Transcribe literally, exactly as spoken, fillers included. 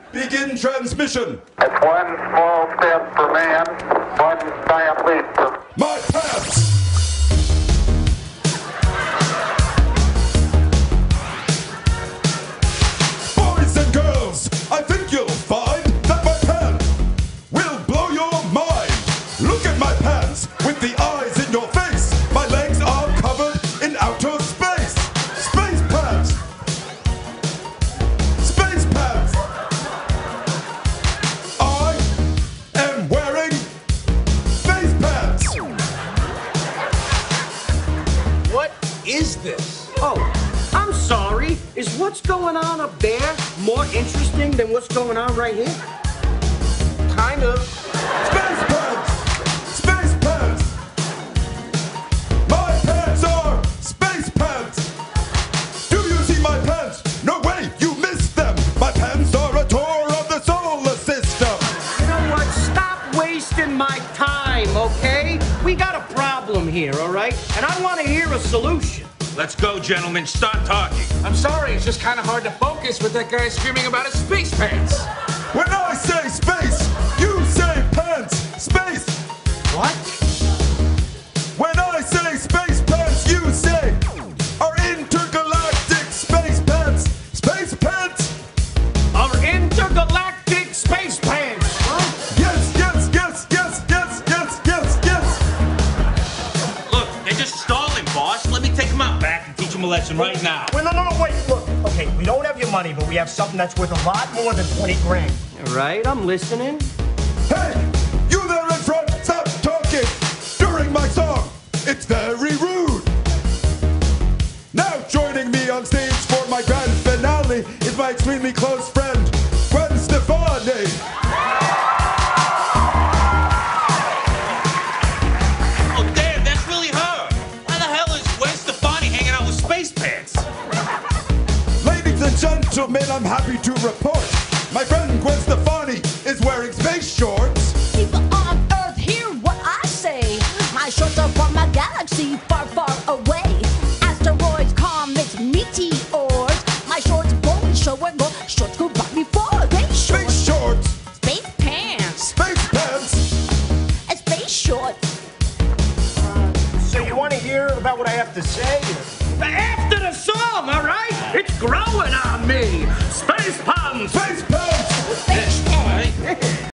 Begin transmission. It's one small step for man, one giant leap for... My pants! Boys and girls, I think you'll find that my pants will blow your mind. Look at my pants with the eyes in your face. My legs are covered in outer space. Space pants. Space pants. I am wearing space pants. What is this? Oh, I'm sorry. Is what's going on up there more interesting than what's going on right here? Kind of. Space pants! Space pants! My pants are space pants! Do you see my pants? No way, you missed them! My pants are a tour of the solar system! You know what? Stop wasting my time, okay? We got a problem here, all right? And I want to hear a solution. Let's go, gentlemen. Start talking. I'm sorry, it's just kind of hard to focus with that guy screaming about his space pants. When I say space, you say pants! Space! What? When I say space pants, you say our intergalactic space pants! Space pants! Our intergalactic space pants, huh? Yes, yes, yes, yes, yes, yes, yes, yes! Look, they're just stalling, boss. Let me take them out back and teach them a lesson right now. Wait, no, no, no, wait, look. Okay, we don't have your money, but we have something that's worth a lot more than twenty grand. All right, I'm listening. Hey, you there in front, stop talking during my song. It's very rude. Now joining me on stage for my grand finale is my extremely close friend, Gwen Stefani. Oh, damn, that's really her. Why the hell is Gwen Stefani hanging out with space pants? Ladies and gentlemen, I'm happy to report my friend Gwen Stefani is wearing space shorts. People on Earth hear what I say. My shorts are from a galaxy far, far away. Asteroids, comets, meteors. My shorts going show and go. Shorts go by before they shorts. Space shorts. Space pants. Space pants. And space shorts. So you want to hear about what I have to say? After the song, all right? It's growing on me. Space pants. Space pants. Space pants.